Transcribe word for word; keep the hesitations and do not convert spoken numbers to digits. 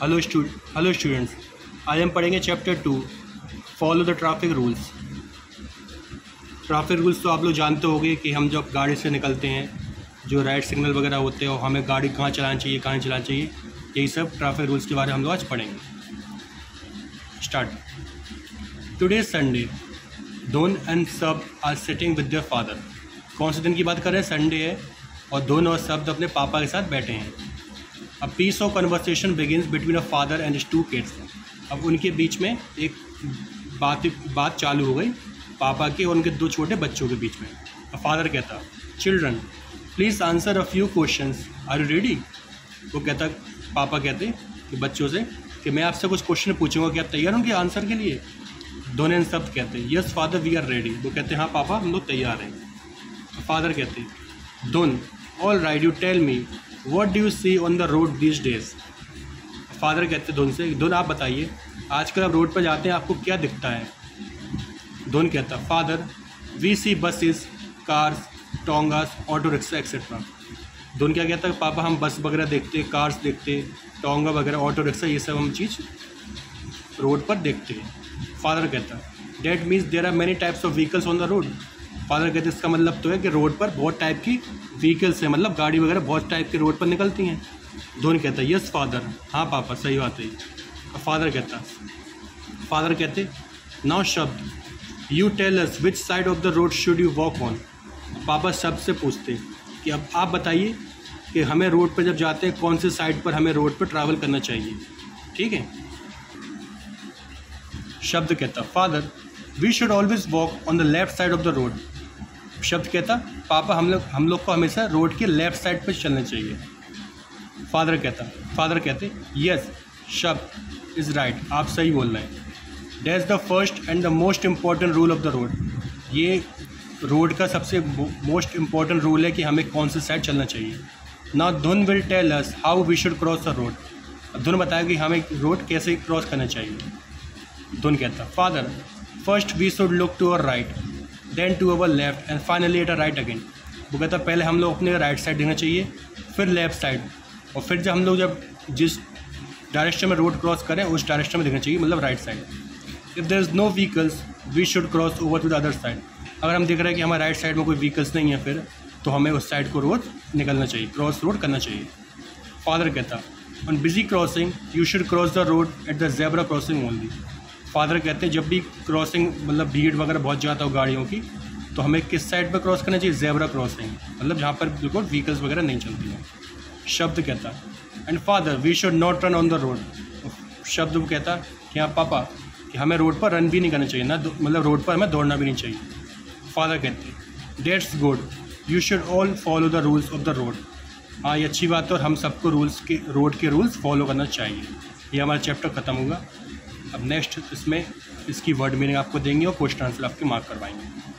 Hello stood hello students, आज हम पढ़ेंगे chapter two, follow the traffic rules. Traffic rules तो आप लोग जानते होंगे कि हम जब गाड़ी से निकलते हैं, जो रेड सिग्नल वगैरह होते हैं और हमें गाड़ी कहाँ चलानी चाहिए कहाँ नहीं चलानी चाहिए, यही सब ट्रैफिक रूल्स के बारे में हम लोग आज पढ़ेंगे। Start. Today is Sunday, Dhun and Shabd are sitting with their father. कौन से दिन की बात कर रहे हैं? संडे है और दोन और शब्द अपने पापा के साथ बैठे हैं। A piece of conversation begins between a father and his two kids. अब उनके बीच में एक बात बात चालू हो गई, पापा के और उनके दो छोटे बच्चों के बीच में। फादर कहता, children please answer a few questions, are you ready? वो कहता, पापा कहते कि बच्चों से कि मैं आपसे कुछ क्वेश्चन पूछूंगा, कि आप तैयार होंगे आंसर के लिए? दोनों इन शब्द कहते हैं, yes father we are ready. वो कहते हैं, हाँ पापा हम लोग तैयार हैं। फादर कहते, Dhun all right, you tell me what do you see on the road this days. Father कहते दोन से, दोन आप बताइए आजकल आप रोड पर जाते हैं आपको क्या दिखता है? दोन कहता, father we see buses, cars, tongas, auto rickshaw etcetera. Dhun क्या कहता है, पापा हम बस वगैरह देखते, कार्स देखते, टोंगा वगैरह, ऑटो रिक्शा, ये सब हम चीज़ रोड पर देखते हैं। फादर कहता, that means there are many types of vehicles on the road. Father कहते इसका मतलब तो है कि रोड पर बहुत टाइप की व्हीकल्स हैं, मतलब गाड़ी वगैरह बहुत टाइप के रोड पर निकलती हैं। दोनों कहता है, यस फादर, हाँ पापा सही बात है। फादर कहता फादर कहते now Shabd you tell us which side of the road should you walk on. पापा शब्द से पूछते कि अब आप बताइए कि हमें रोड पर जब जाते हैं कौन से साइड पर हमें रोड पर ट्रैवल करना चाहिए, ठीक है? शब्द कहता, father we should always walk on the left side of the road. Shabd कहता, पापा हम लोग हम लोग को हमेशा रोड के लेफ्ट साइड पर चलना चाहिए। फादर कहता फादर कहते यस शब्द इज़ राइट, आप सही बोल रहे हैं। That's the first and the most important rule of the road. ये रोड का सबसे मोस्ट इम्पॉर्टेंट रूल है कि हमें कौन सी साइड चलना चाहिए। Now Dhun will tell us how we should cross the road. अब धुन बताया कि हमें रोड कैसे क्रॉस करना चाहिए। धुन कहता, father first we should look to our right, then to our left and finally at a right again. वो कहता पहले हम लोग अपने राइट साइड देखना चाहिए, फिर लेफ्ट साइड, और फिर जब हम लोग जब जिस डायरेक्शन में रोड क्रॉस करें उस डायरेक्शन में देखना चाहिए, मतलब right side. If there is no vehicles we should cross over to the other side. अगर हम देख रहे हैं कि हमारे राइट साइड में कोई व्हीकल्स नहीं है फिर तो हमें उस साइड को रोड निकलना चाहिए, क्रॉस रोड करना चाहिए। फादर कहता, on busy crossing you should cross the road at the zebra crossing only. Father कहते हैं जब भी क्रॉसिंग मतलब भीड़ वगैरह बहुत ज़्यादा हो गाड़ियों की तो हमें किस साइड पर क्रॉस करना चाहिए? ज़ेब्रा क्रॉसिंग, मतलब जहाँ पर बिल्कुल व्हीकल्स वगैरह नहीं चलती हैं। शब्द कहता, and father we should not run on the road. Shabd वो कहता कि हाँ पापा कि हमें रोड पर रन भी नहीं करना चाहिए ना, मतलब रोड पर हमें दौड़ना भी नहीं चाहिए। फादर कहते that's good, you should all follow the rules of the road. हाँ ये अच्छी बात है और हम सबको रूल्स के रोड के रूल्स फॉलो करना चाहिए। ये हमारा चैप्टर ख़त्म होगा। अब नेक्स्ट इसमें इसकी वर्ड मीनिंग आपको देंगे और क्वेश्चन आंसर आपके मार्क करवाएंगे।